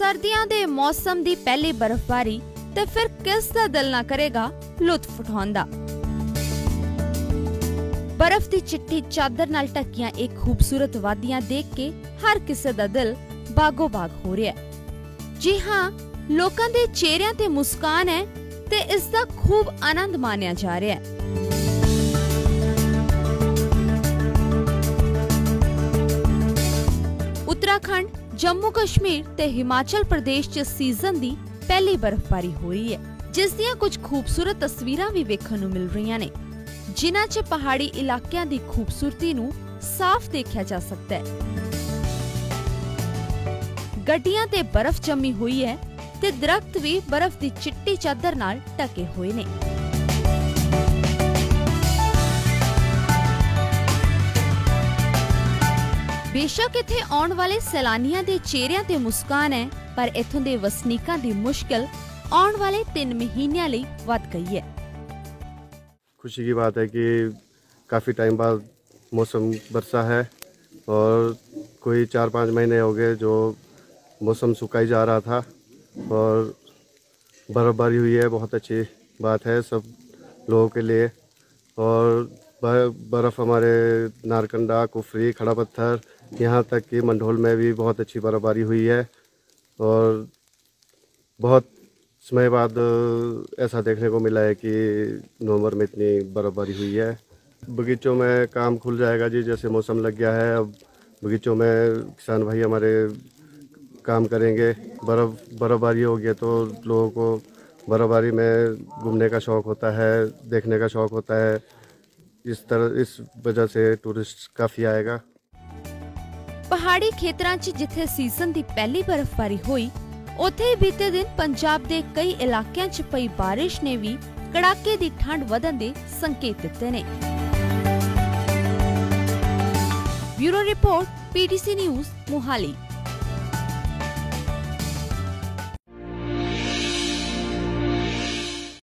सर्दियां दे मौसम दी पहली बर्फबारी ते फिर किस दा दिल ना करेगा लुत्फ उठाउण दा। बर्फ दी चिट्टी चादर नाल ढकियां एक खूबसूरत वादियां देख के हर किसे दा दिल बागो बाग हो रहा है। जी हाँ, लोकां दे चेहरियां ते मुस्कान है ते इसदा खूब आनंद मानिया जा रहा है। उत्तराखंड, जम्मू कश्मीर ते हिमाचल प्रदेश च सीजन दी पहली बर्फबारी हो रही है, जिस दियां कुछ खूबसूरत तस्वीरां भी वेखण नूं मिल रही ने, जिन्हां च पहाड़ी इलाकियां दी खूबसूरती नूं साफ देखा जा सकता है। गड्डियां ते बर्फ जमी हुई है ते दरख्त भी बर्फ दी चिट्टी चादर नाल ढके हुए ने। बेशक इत्थे आउण वाले सैलानियां दे चेहरियां ते मुस्कान है, पर इत्थों दे वसनीकां दी मुश्किल आउण वाले 3 महीनियां लई वध गई है। खुशी की बात है कि काफ़ी टाइम बाद मौसम बरसा है और कोई 4-5 महीने हो गए जो मौसम सुखाई जा रहा था और बर्फ़बारी हुई है। बहुत अच्छी बात है सब लोगों के लिए। और बर्फ़ हमारे नारकंडा, कुफरी, खड़ा पत्थर, यहाँ तक कि मंढोल में भी बहुत अच्छी बर्फ़बारी हुई है और बहुत समय बाद ऐसा देखने को मिला है कि नवंबर में इतनी बर्फ़बारी हुई है। बगीचों में काम खुल जाएगा जी, जैसे मौसम लग गया है। अब बगीचों में किसान भाई हमारे काम करेंगे। बर्फ़बारी हो गई तो लोगों को बर्फ़बारी में घूमने का शौक़ होता है, देखने का शौक़ होता है। इस वजह से टूरिस्ट काफ़ी आएगा। पहाड़ी खेतरां च जिथे सीजन दी पहली बर्फबारी हुई, उत्थे ही बीते दिन पंजाब दे कई इलाकियां च पई बारिश ने भी कड़ाके दी ठंड वधन दे संकेत दिते ने। Bureau report, PTC news, Mohali.